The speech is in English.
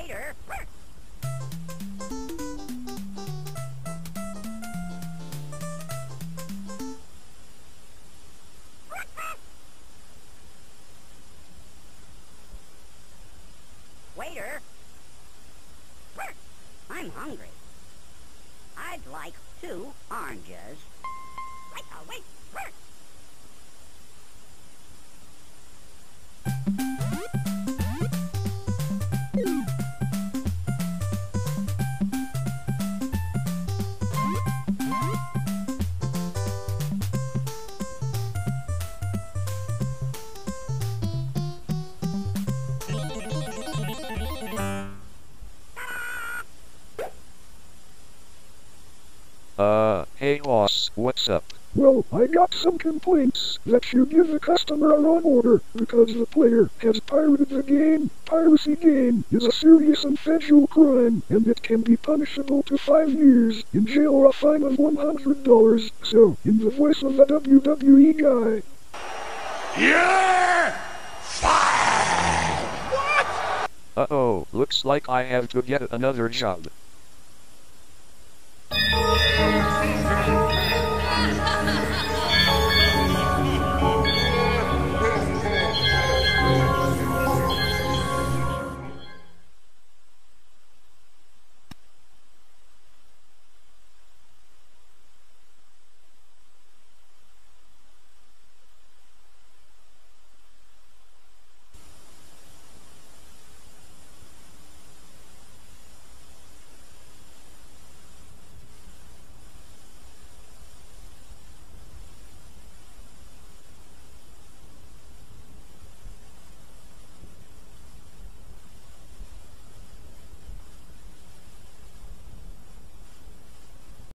Waiter! Waiter! I'm hungry. I'd like 2 oranges. Wait, wait! Hey boss, what's up? Well, I got some complaints that you give the customer a wrong order because the player has pirated the game. Piracy game is a serious and federal crime, and it can be punishable to 5 years in jail or a fine of $100. So, in the voice of a WWE guy, You're fired! What? Uh-oh, looks like I have to get another job.